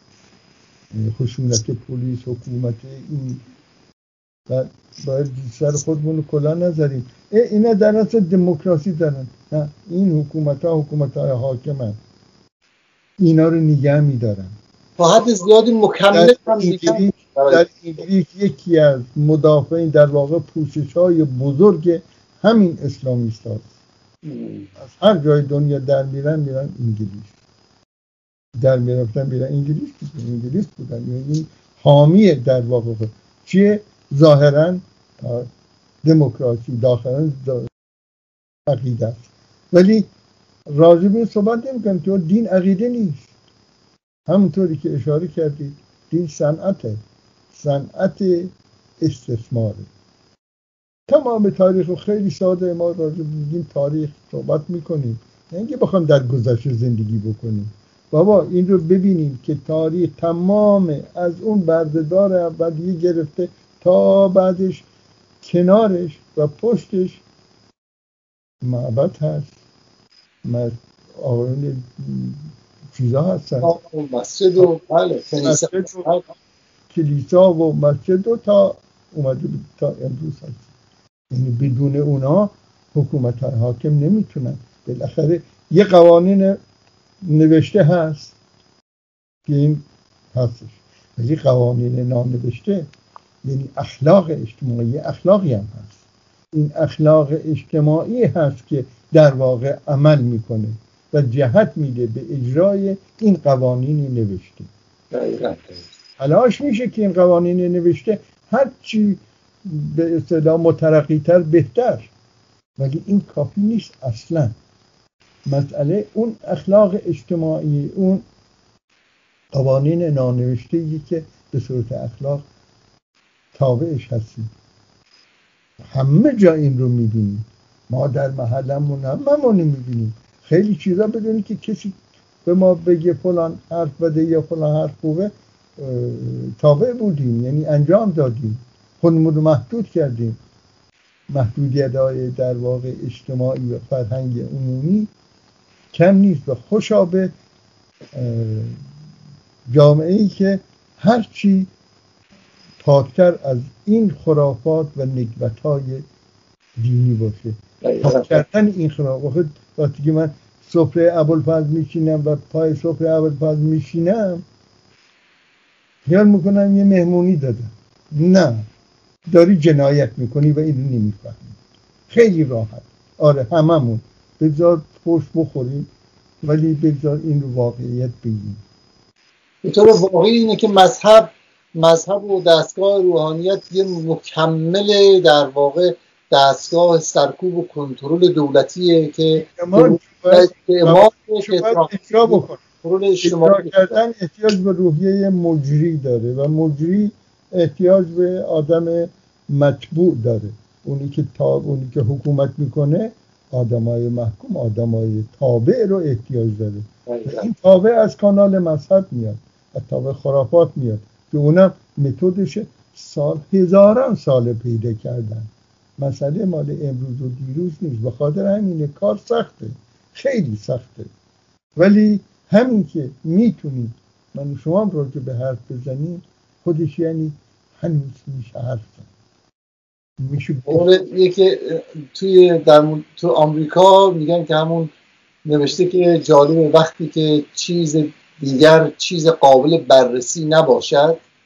خشونت پلیس، حکومت این، و باید سر خودمون رو کلا نذاریم اینا در اصل دموکراسی دارن. نه، این حکومت ها حکومت های حاکمن، اینا رو نگه میدارن. تا حد زیادی مکمل هم دیگه. در انگلیس یکی از مدافعین در واقع پوشش های بزرگ همین اسلامیست هاست. از هر جای دنیا در میرن میرن انگلیس، در میرفتن میرن انگلیس انگلیس بودن. یعنی حامی در واقع چیه؟ ظاهرا دموکراسی، داخلا عقیده است. ولی راجع به صحبت نمی‌کنیم که دین عقیده نیست. همونطوری که اشاره کردید دین صنعته، صنعت استثماره. تمام تاریخ رو خیلی ساده ما راجع به تاریخ صحبت میکنیم، نه اینکه بخوام در گذشته زندگی بکنیم. بابا این رو ببینیم که تاریخ تمام از اون بردهدار اولیه گرفته تا بعدش کنارش و پشتش معبد هست، آقایون چیزا هستن، مسجد و بله کلیسا و مسجد و تا اومده تا امروز هست. یعنی بدون اونا حکومت حاکم نمیتونن. بالاخره یه قوانین نوشته هست که این هستش، ولی قوانین نانوشته یعنی اخلاق اجتماعی، اخلاقی هم هست. این اخلاق اجتماعی هست که در واقع عمل میکنه و جهت میده به اجرای این قوانین نوشته. تلاش میشه که این قوانین نوشته هر چی به اصطلاح مترقی تر بهتر، ولی این کافی نیست اصلا. مسئله اون اخلاق اجتماعی، اون قوانین نانوشته‌ای که به صورت اخلاق تابعش هستیم. همه جا این رو میبینیم. ما در محلمون هم همونی میبینیم. خیلی چیزا بدونی که کسی به ما بگه فلان حرف بده یا فلان حرف خوبه تابع بودیم، یعنی انجام دادیم، خودمون رو محدود کردیم. محدودیت‌های در واقع اجتماعی و فرهنگ عمومی کم نیست و خوشا به جامعه‌ای که هرچی پاکتر از این خرافات و نکبت‌های دینی باشه. پاک کردن این خرافات. وقتی که من سفره ابوالفضل میشینم و پای سفره ابوالفضل میشینم خیال میکنم یه مهمونی دادم. نه، داری جنایت میکنی و اینو نمیفهمی. خیلی راحت. آره هممون بذار پشت بخوریم، ولی بذار این رو واقعیت بگیم. به طور واقعی اینه که مذهب مذهب و دستگاه روحانیت یه مکمل در واقع دستگاه سرکوب و کنترل دولتیه که امام امام اجرا بکنه. اجرا کردن احتیاج به روحیه مجری داره و مجری احتیاج به آدم متبوع داره. اونی که تا اونی که حکومت میکنه آدمای محکوم، آدمای تابع رو احتیاج داره. این تابع از کانال مذهب میاد، از تابع خرافات میاد که اونم متدش سال هزاران سال پیدا کردن. مسئله مال امروز و دیروز نیست. به خاطر همینه کار سخته، خیلی سخته، ولی همین که میتونید من شما هم راجع به حرف بزنید خودش یعنی هنوز میشه حرف زن. میشه یکی توی در تو آمریکا میگن که همون نوشته که جالبه وقتی که چیز دیگر چیز قابل بررسی نباشد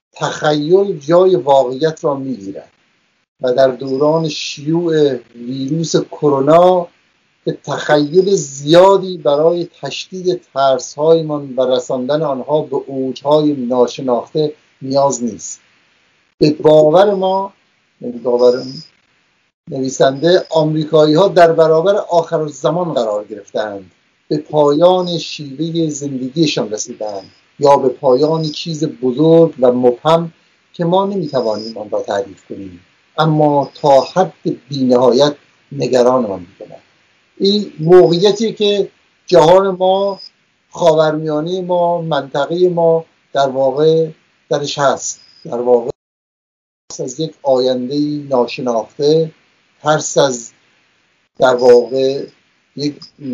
تخیل جای واقعیت را میگیرد و در دوران شیوع ویروس کرونا که تخیل زیادی برای تشدید ترس‌هایمان و رساندن آنها به اوج‌های ناشناخته نیاز نیست. به باور ما، باور نویسنده، آمریکایی‌ها در برابر آخرالزمان قرار گرفتند، به پایان شیوه زندگیشان رسیدند یا به پایان چیز بزرگ و مبهم که ما نمیتوانیم آن را تعریف کنیم، اما تا حد بی‌نهایت نگرانمان می‌کند. این موقعیتی که جهان ما، خاورمیانه ما، منطقه ما در واقع درش هست، در واقع از یک آینده ناشناخته، ترس از در واقع یک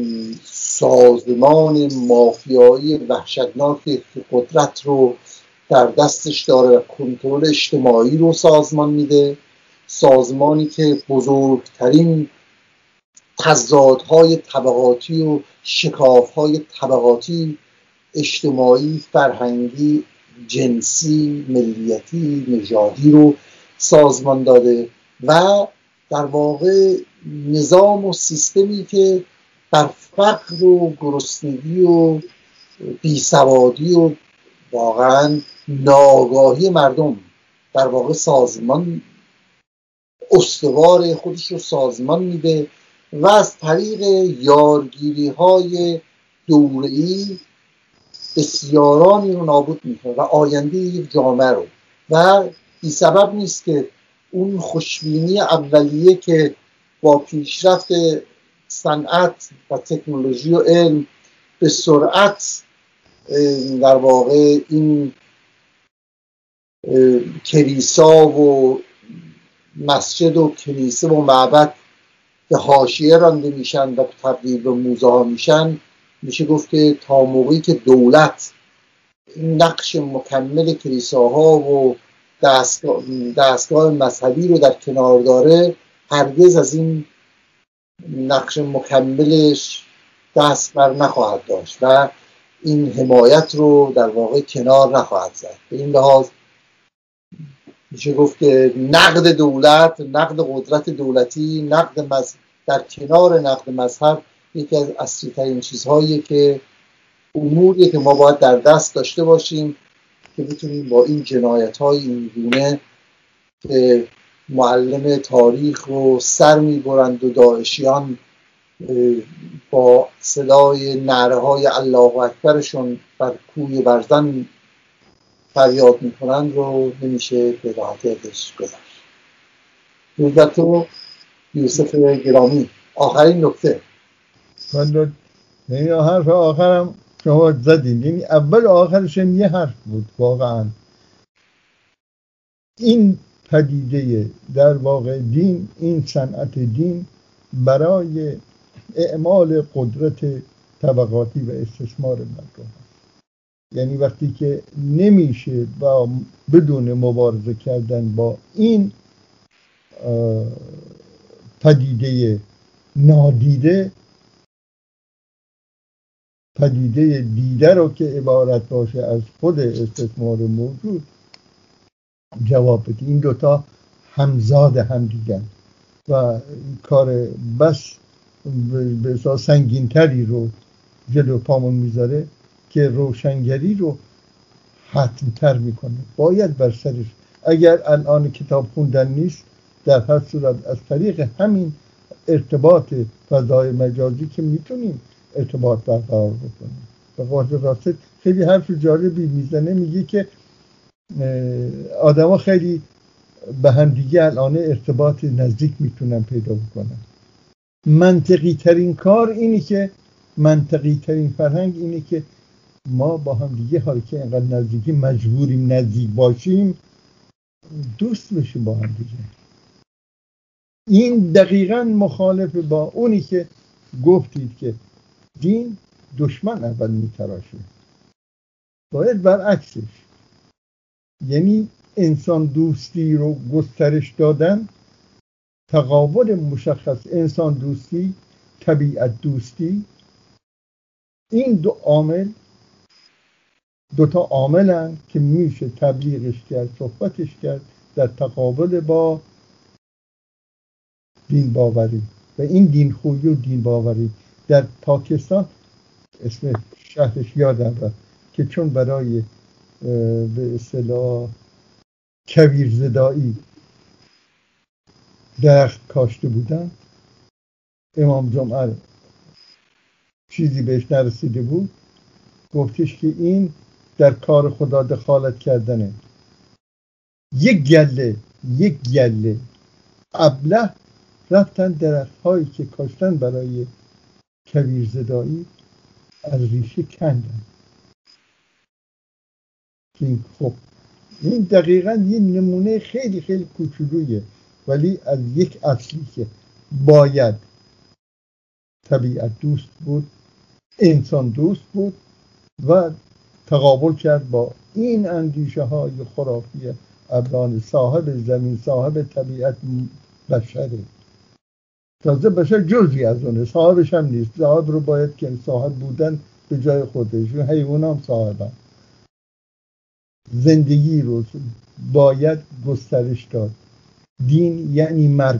سازمان مافیایی وحشتناکی که قدرت رو در دستش داره و کنترل اجتماعی رو سازمان میده، سازمانی که بزرگترین تضادهای طبقاتی و شکافهای طبقاتی، اجتماعی، فرهنگی، جنسی، ملیتی، نژادی رو سازمان داده و در واقع نظام و سیستمی که بر فقر و گرسنگی و بیسوادی و واقعا ناآگاهی مردم در واقع سازمان استوار خودش رو سازمان میده و از طریق یارگیری های دوره‌ای بسیارانی رو نابود میکنه و آینده یک جامعه رو، و بی سبب نیست که اون خوشبینی اولیه که با پیشرفت صنعت و تکنولوژی و علم به سرعت در واقع این کلیسا و مسجد و کنیسه و معبد به حاشیه رانده میشن و تبدیل به موزه ها میشن، میشه گفت که تا موقعی که دولت این نقش مکمل کلیساها و دستگاه, دستگاه مذهبی رو در کنار داره، هرگز از این نقش مکملش دست بر نخواهد داشت و این حمایت رو در واقع کنار نخواهد زد. به این لحاظ میشه گفت که نقد دولت، نقد قدرت دولتی، نقد مذهب در کنار نقد مذهب یکی از اصلی ترین چیزهایی که اموریه که ما باید در دست داشته باشیم که بتونیم با این جنایت های این گونه که معلم تاریخ رو سر میبرند و داعشیان با صدای نعره های الله اکبرشون بر کوی برزن فریاد میکنند رو نمیشه به راحتی ازش گذشت. روزت و یوسف گرامی، آخرین نکته. من یعنی حرف آخرم شما زدین، یعنی اول و آخرش یه حرف بود. واقعا این پدیده در واقع دین، این صنعت دین برای اعمال قدرت طبقاتی و استثمار مردم، یعنی وقتی که نمیشه با بدون مبارزه کردن با این پدیده نادیده، پدیده دیده رو که عبارت باشه از خود استثمار موجود، جواب بده. این دوتا همزاد هم دیگن و کار بس به اساس سنگینتری رو جلو پامون میذاره که روشنگری رو حتم‌تر میکنه. باید بر سرش، اگر الان کتاب خوندن نیست، در هر صورت از طریق همین ارتباط فضای مجازی که میتونیم ارتباط برقرار بکنیم. به قول راست خیلی حرف جالبی میزنه، میگه که آدما خیلی به هم دیگه الان ارتباط نزدیک میتونن پیدا بکنن. منطقی ترین کار اینی که منطقی ترین فرهنگ اینه که ما با هم دیگه، حالا که اینقدر نزدیکی مجبوریم نزدیک باشیم، دوست بشیم با هم دیگه. این دقیقاً مخالف با اونی که گفتید که دین دشمن اول میتراشه. باید برعکسش، یعنی انسان دوستی رو گسترش دادن، تقابل مشخص انسان دوستی، طبیعت دوستی، این دو عامل دوتا عاملن که میشه تبلیغش کرد، صحبتش کرد در تقابل با دین باوری. و این دین خویی و دین باوری در پاکستان، اسم شهرش یادم رفت که چون برای به اصطلاح کویرزدایی درخت کاشته بودن، امام جمعه چیزی بهش نرسیده بود، گفتش که این در کار خدا دخالت کردنه. یک گله یک گله ابله رفتن درخت هایی که کاشتن برای کویرزدایی از ریشه کندن. این خب این دقیقاً یه نمونه خیلی خیلی کوچولویه، ولی از یک اصلی که باید طبیعت دوست بود، انسان دوست بود و تقابل کرد با این اندیشه های خرافی ابران صاحب زمین، صاحب طبیعت بشره. تازه بشر جزئی از اونه، صاحبش هم نیست. صاحب رو باید که صاحب بودن به جای خودش، حیوان هم صاحبن. زندگی رو باید گسترش داد. دین یعنی مرگ.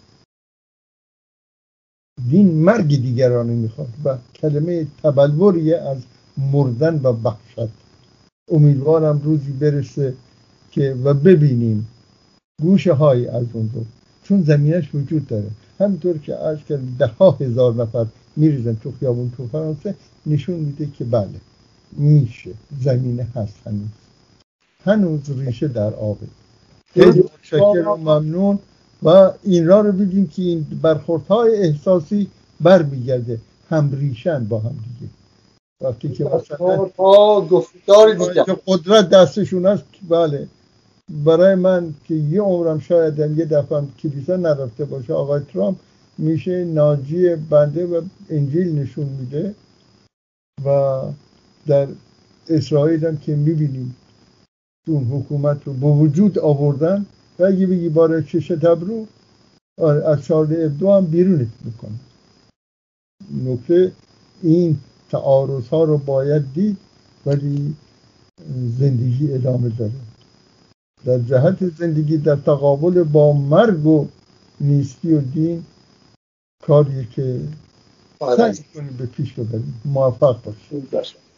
دین مرگ دیگرانی میخواد و کلمه تبلوریه از مردن و وحشت. امیدوارم روزی برسه که و ببینیم گوشه های از اون رو، چون زمینش وجود داره. همینطور که عرض کردم ده ها هزار نفر میریزن تو خیابون تو فرانسه، نشون میده که بله میشه، زمینه هست، هنوز هنوز ریشه در آبه. خیلی متشکرم و ممنون و این را رو بگیم که این برخوردهای احساسی بر میگرده، هم ریشن با هم دیگه. وقتی که مثلا گفتاری دیگه که قدرت دستشون هست، بله. برای من که یه عمرم شاید یه دفعه کلیسا نرفته باشه، آقای ترامپ میشه ناجی بنده و انجیل نشون میده و در اسرائیل هم که میبینیم اون حکومت رو با وجود آوردن و اگه بگی باره چش تبرو از چارلی ابدو هم بیرونت میکنه. نکته این تعارض ها رو باید دید، ولی زندگی ادامه داره. در جهت زندگی در تقابل با مرگ و نیستی و دین کاریه که سعی کنیم به پیش ببریم. موفق باشیم.